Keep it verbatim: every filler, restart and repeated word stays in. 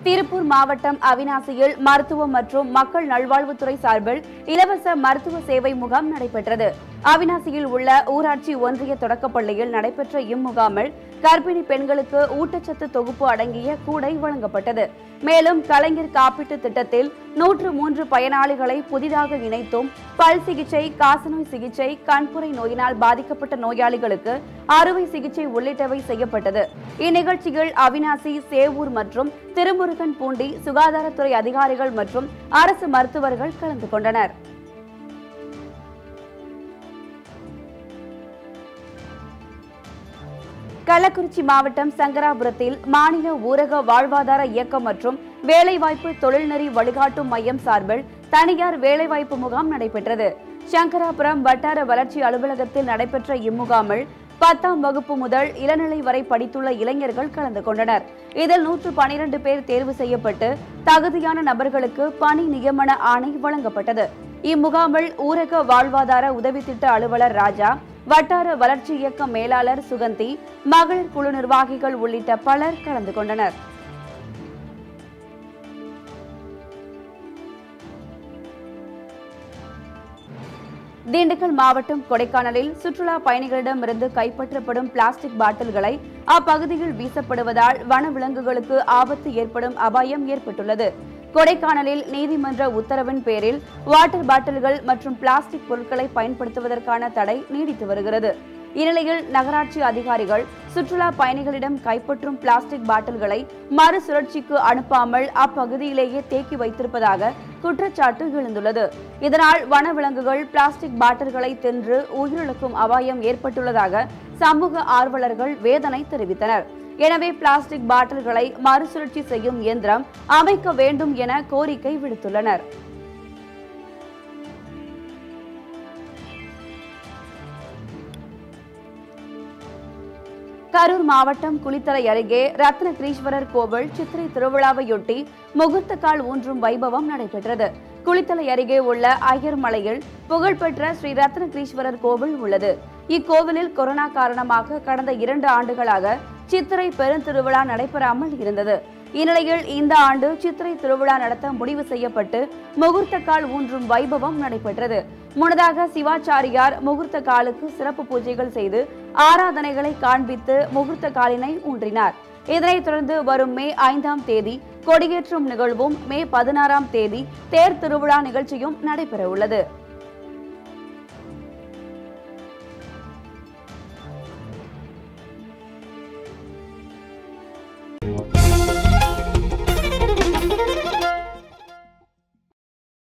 திருப்பூர் மாவட்டம் அவிநாசியில் மருத்துவம் மற்றும் மக்கள் நல்வாழ்வுத்துறை சார்பில் இலவச மருத்துவ சேவை முகாம் நடைபெற்றது. அவிநாசியில் உள்ள ஊராட்சி ஒன்றிய தொடக்கப்பள்ளியில் நடைபெற்ற இம்முகாமில் கர்ப்பிணி பெண்களுக்கு ஊட்டச்சத்து தொகுப்பு அடங்கிய கூடை வழங்கப்பட்டது. மேலும் கலைஞர் காப்பீட்டு திட்டத்தில் நூற்று மூன்று பயனாளிகளை புதிதாக இணைத்தும் பல் சிகிச்சை, காசநோய் சிகிச்சை, கண்புரை நோயினால் பாதிக்கப்பட்ட நோயாளிகளுக்கு அறுவை சிகிச்சை உள்ளிட்டவை செய்யப்பட்டது. இந்நிகழ்ச்சியில் அவிநாசி, சேவூர் மற்றும் திருமுருகன் பூண்டி சுகாதாரத்துறை அதிகாரிகள் மற்றும் அரசு மருத்துவர்கள் கலந்து கொண்டனர். கள்ளக்குறிச்சி மாவட்டம் சங்கராபுரத்தில் மாநில ஊரக வாழ்வாதார இயக்கம் மற்றும் வேலைவாய்ப்பு தொழில்நெறி வழிகாட்டும் மையம் சார்பில் தனியார் வேலைவாய்ப்பு முகாம் நடைபெற்றது. சங்கராபுரம் வட்டார வளர்ச்சி அலுவலகத்தில் நடைபெற்ற இம்முகாமில் பத்தாம் வகுப்பு முதல் இளநிலை வரை படித்துள்ள இளைஞர்கள் கலந்து கொண்டனர். இதில் நூற்று பனிரண்டு பேர் தேர்வு செய்யப்பட்டு தகுதியான நபர்களுக்கு பணி நியமன ஆணை வழங்கப்பட்டது. இம்முகாமில் ஊரக வாழ்வாதார உதவி திட்ட அலுவலர் ராஜா, வட்டார வளர்ச்சி இயக்க மேலாளர் சுகந்தி, மகளிர் குழு நிர்வாகிகள் உள்ளிட்ட பலர் கலந்து கொண்டனர். திண்டுக்கல் மாவட்டம் கொடைக்கானலில் சுற்றுலா பயணிகளிடமிருந்து கைப்பற்றப்படும் பிளாஸ்டிக் பாட்டில்களை அப்பகுதியில் வீசப்படுவதால் வனவிலங்குகளுக்கு ஆபத்து ஏற்படும் அபாயம் ஏற்பட்டுள்ளது. கொடைக்கானலில் நீதிமன்ற உத்தரவின் பேரில் வாட்டர் பாட்டில்கள் மற்றும் பிளாஸ்டிக் பொருட்களை பயன்படுத்துவதற்கான தடை நீடித்து வருகிறது. இந்நிலையில் நகராட்சி அதிகாரிகள் சுற்றுலா பயணிகளிடம் கைப்பற்றும் பிளாஸ்டிக் பாட்டில்களை மறுசுழற்சிக்கு அனுப்பாமல் அப்பகுதியிலேயே தேக்கி வைத்திருப்பதாக குற்றச்சாட்டு எழுந்துள்ளது. இதனால் வனவிலங்குகள் பிளாஸ்டிக் பாட்டில்களை தின்று உயிரிழக்கும் அபாயம் ஏற்பட்டுள்ளதாக சமூக ஆர்வலர்கள் வேதனை தெரிவித்தனர். எனவே பிளாஸ்டிக் பாட்டில்களை மறுசுழற்சி செய்யும் இயந்திரம் அமைக்க வேண்டும் என கோரிக்கை விடுத்துள்ளனர். கரூர் மாவட்டம் குளித்தலை அருகே ரத்னகிரீஸ்வரர் கோவில் சித்திரை திருவிழாவையொட்டி முகூர்த்த கால் ஊன்றும் வைபவம் நடைபெற்றது. குளித்தலை அருகே உள்ள ஐயர்மலையில் புகழ்பெற்ற ஸ்ரீ ரத்னகிரீஸ்வரர் கோவில் உள்ளது. இக்கோவிலில் கொரோனா காரணமாக கடந்த இரண்டு ஆண்டுகளாக சித்திரை பெருந்திருவிழா நடைபெறாமல் இருந்தது. இந்நிலையில் இந்த ஆண்டு சித்திரை திருவிழா நடத்த முடிவு செய்யப்பட்டு முகூர்த்த கால் ஊன்றும் வைபவம் நடைபெற்றது. முன்னதாக சிவாச்சாரியார் முகூர்த்த காலுக்கு சிறப்பு பூஜைகள் செய்து ஆராதனைகளை காண்பித்து முகூர்த்த காலினை ஊன்றினார். இதனைத் தொடர்ந்து வரும் மே ஐந்தாம் தேதி கொடியேற்றும் நிகழ்வும், மே பதினாறாம் தேதி தேர் திருவிழா நிகழ்ச்சியும் நடைபெற உள்ளது.